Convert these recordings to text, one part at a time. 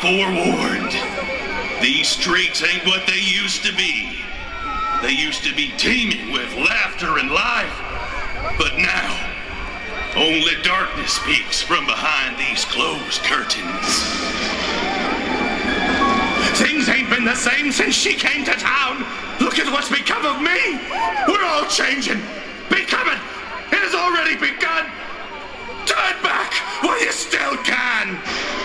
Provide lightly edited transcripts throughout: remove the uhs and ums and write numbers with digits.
forewarned. These streets ain't what they used to be. They used to be teeming with laughter and life. But now, only darkness speaks from behind these closed curtains. Things ain't been the same since she came to town. Look at what's become of me. We're all changing. Becoming. It has already begun. Turn back while you still can.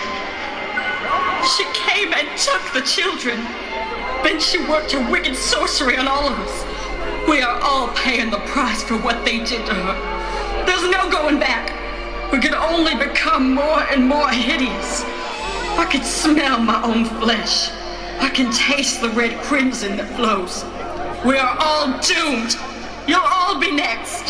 She came and took the children. Then she worked her wicked sorcery on all of us. We are all paying the price for what they did to her. There's no going back. We can only become more and more hideous. I can smell my own flesh. I can taste the red crimson that flows. We are all doomed. You'll all be next.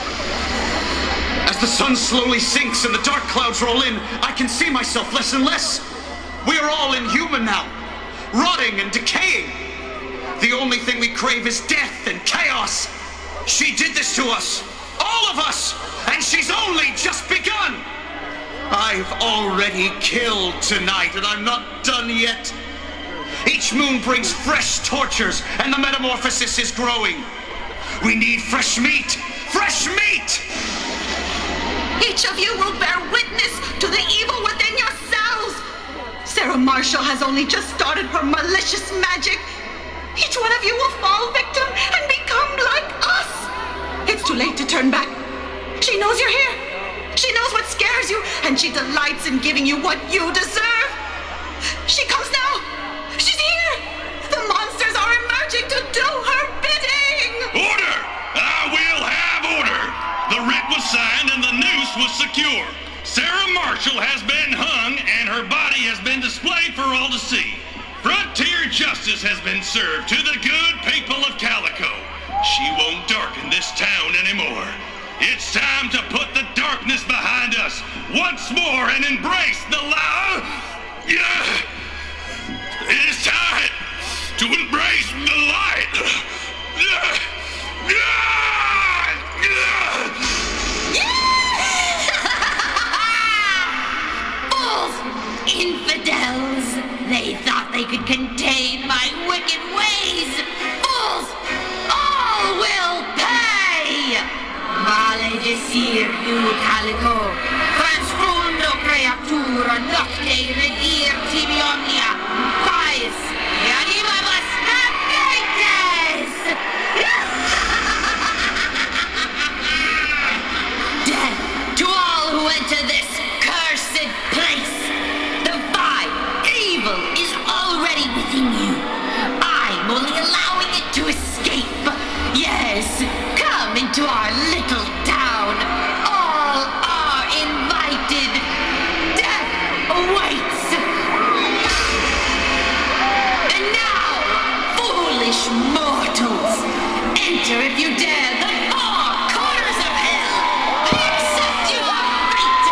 As the sun slowly sinks and the dark clouds roll in, I can see myself less and less. We are all inhuman now, rotting and decaying. The only thing we crave is death and chaos. She did this to us, all of us, and she's only just begun. I've already killed tonight, and I'm not done yet. Each moon brings fresh tortures, and the metamorphosis is growing. We need fresh meat! Fresh meat! Each of you will bear witness to the evil within yourselves. Sarah Marshall has only just started her malicious magic. Each one of you will fall victim and become like us. It's too late to turn back. She knows you're here. She knows what scares you, and she delights in giving you what you deserve. She comes now. She's here. The monsters are emerging to do her bidding. Order! I will have order. The writ was signed and the noose was secure. Sarah Marshall has been hung and her body has been displayed for all to see. Frontier justice has been served to the good people of Calico. She won't darken this town anymore. It's time to put the darkness behind us once more and embrace the light. It is time to embrace the light. Fools! Infidels! They thought they could contain my wicked ways! Fools! All will pay! Maledicir you, Calico! Transfundo creatura nocte redir tibi omnia! Pies! Animamus habites! Death to all who enter this cursed place! The vile evil is already within you. I'm only allowing it to escape. Yes, come into our little town. All are invited. Death awaits. And now, foolish mortals, enter if you dare the four corners of hell. Accept your fate.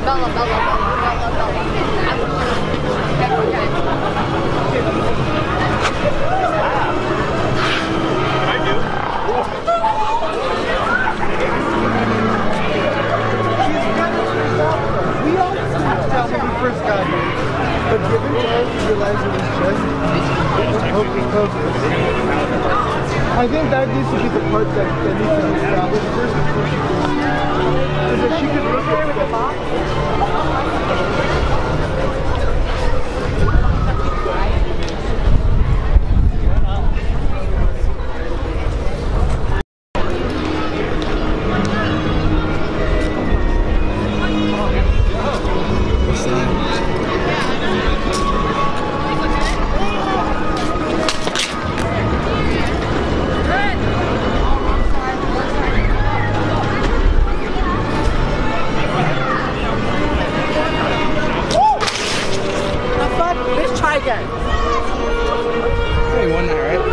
First got here, but given time to realize it was just hocus pocus. I think that needs to be the part that needs to be established first before she goes. Because if she could look at the box. Hey, won that, right?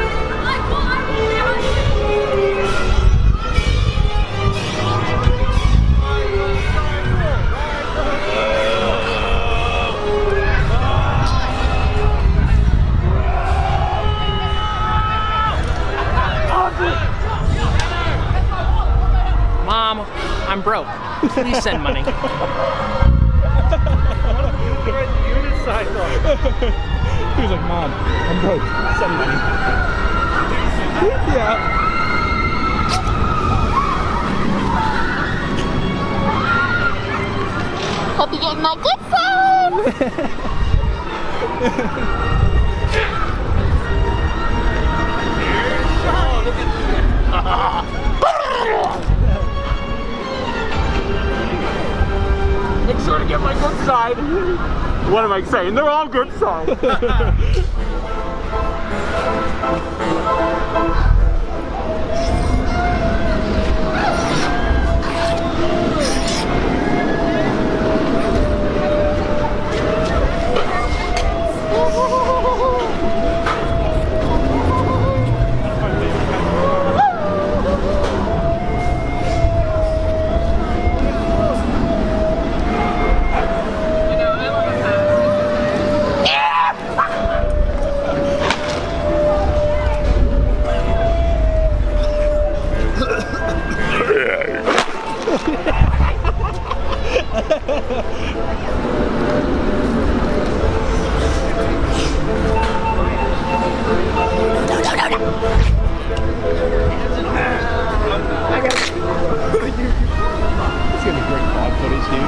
Mom, I'm broke. Please send money. He was like, Mom, I'm broke. Send money. Yeah. Hope you get my good Make sure to get my good side. What am I saying? They're all good sides. It's gonna be great vlog footage, dude.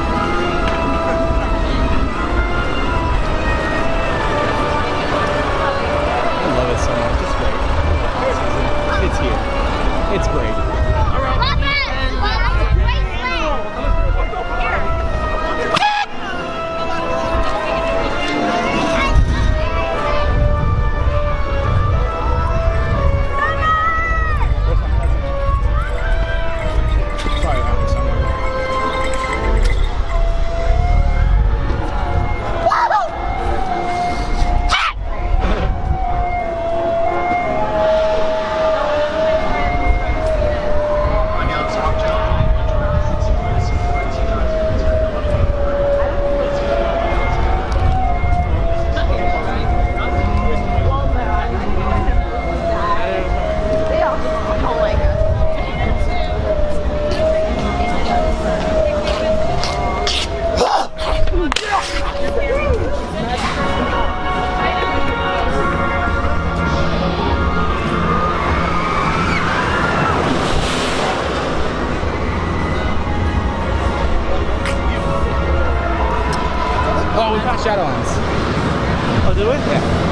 I love it so much. It's great. It's here. It's great. Oh, we got Shadowlands. Oh, did we? Yeah.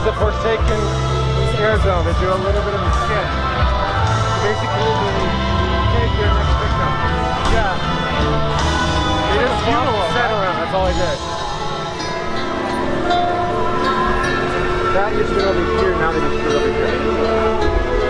the Forsaken scare zone. They do a little bit of a skit. Basically, they take your next victim. Yeah. They just follow a set around. That's all I did. That used to be over here. Now they just put it over here.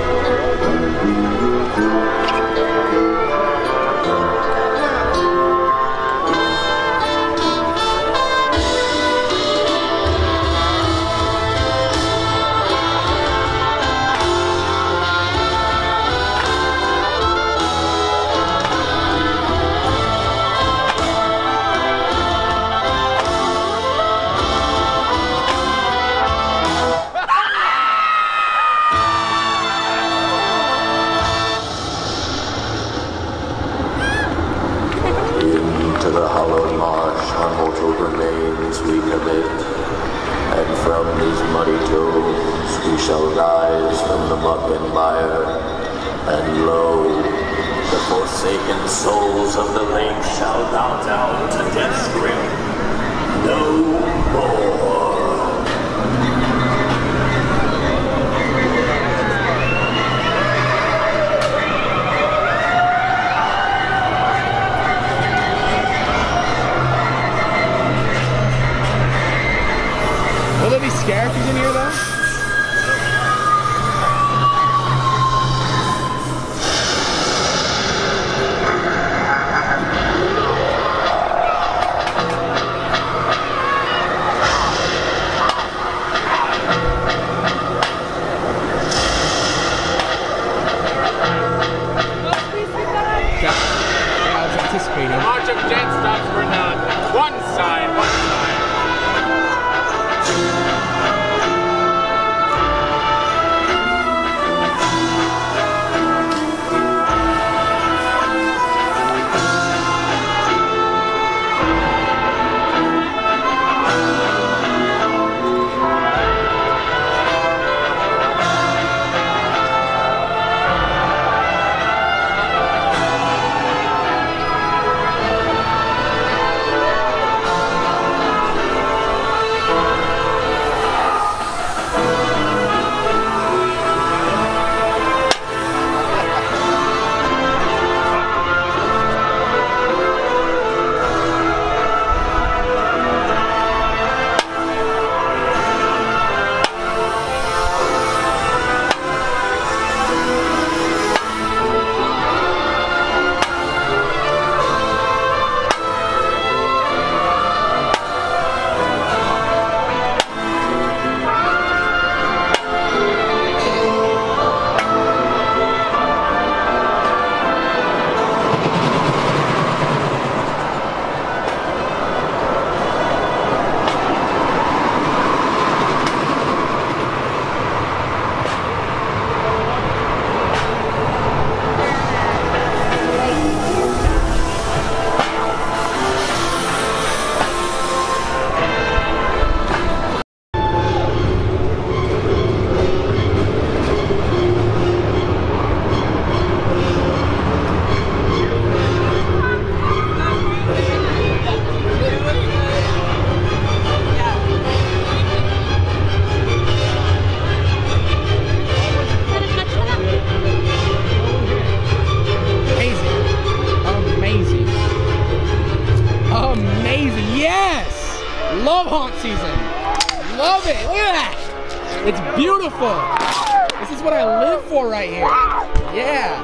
Love haunt season. Love it. Look at that. It's beautiful. This is what I live for right here. Yeah.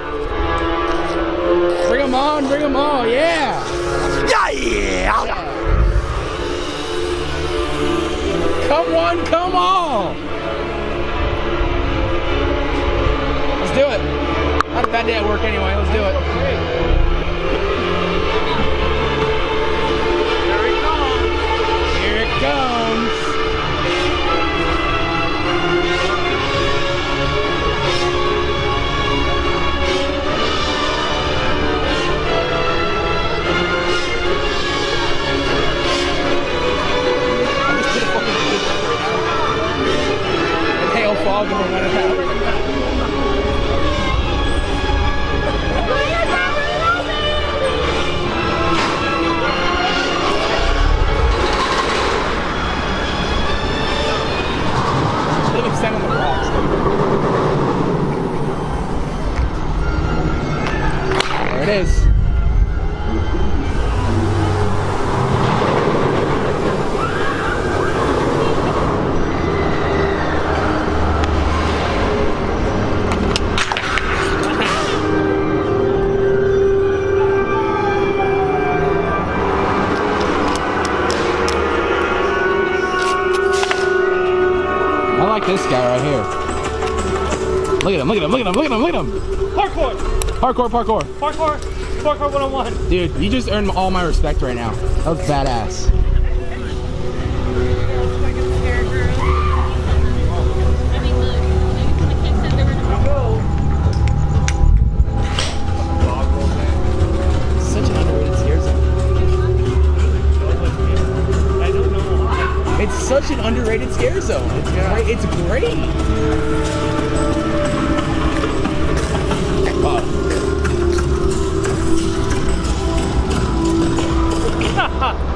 Bring them on. Bring them all. Yeah. Yeah. Come one, come all. Let's do it. Not a bad day at work anyway. Let's do it. Here it comes. Hail fog and let it out. like this guy right here. Look at him, look at him, look at him, look at him, look at him. Parkour! Parkour, parkour. Parkour! Parkour 101. Dude, you just earned all my respect right now. That was badass. Such an underrated scare zone. I don't know. It's such an underrated scare zone. It's great. It's great. Wow.